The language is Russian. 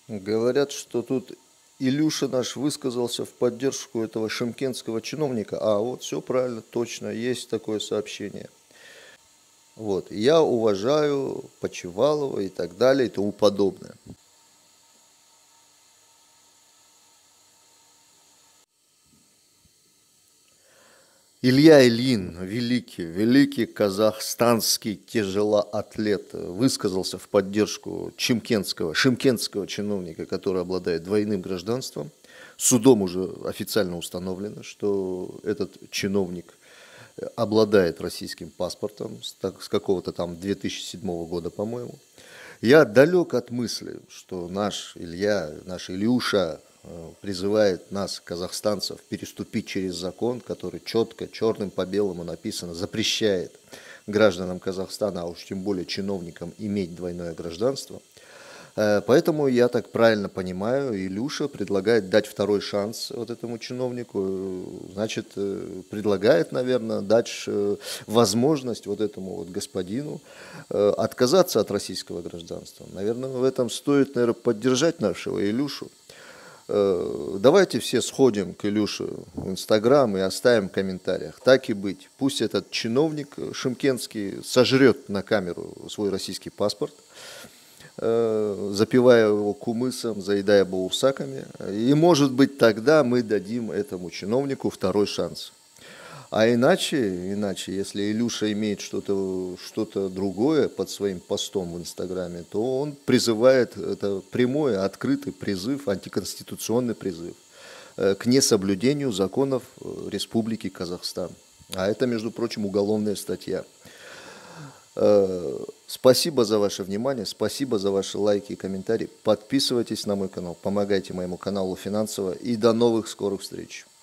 Говорят, что тут Илюша наш высказался в поддержку этого шымкентского чиновника. А вот все правильно, точно, есть такое сообщение. Вот, я уважаю Почивалова и так далее и тому подобное. Илья Ильин, великий казахстанский тяжелоатлет, высказался в поддержку шымкентского чиновника, который обладает двойным гражданством. Судом уже официально установлено, что этот чиновник обладает российским паспортом с какого-то там 2007 года, по-моему. Я далек от мысли, что наш Илья, наш Илюша призывает нас, казахстанцев, переступить через закон, который четко, черным по белому написано, запрещает гражданам Казахстана, а уж тем более чиновникам, иметь двойное гражданство. Поэтому, я так правильно понимаю, Илюша предлагает дать второй шанс вот этому чиновнику, значит, предлагает, наверное, дать возможность вот этому вот господину отказаться от российского гражданства. Наверное, в этом стоит, наверное, поддержать нашего Илюшу. Давайте все сходим к Илюше в Инстаграм и оставим в комментариях. Так и быть. Пусть этот чиновник шымкентский сожрет на камеру свой российский паспорт, запивая его кумысом, заедая баурсаками. И, может быть, тогда мы дадим этому чиновнику второй шанс. А иначе, если Илюша имеет что-то другое под своим постом в Инстаграме, то он призывает, это прямой, открытый призыв, антиконституционный призыв к несоблюдению законов Республики Казахстан. А это, между прочим, уголовная статья. Спасибо за ваше внимание, спасибо за ваши лайки и комментарии. Подписывайтесь на мой канал, помогайте моему каналу финансово и до новых скорых встреч.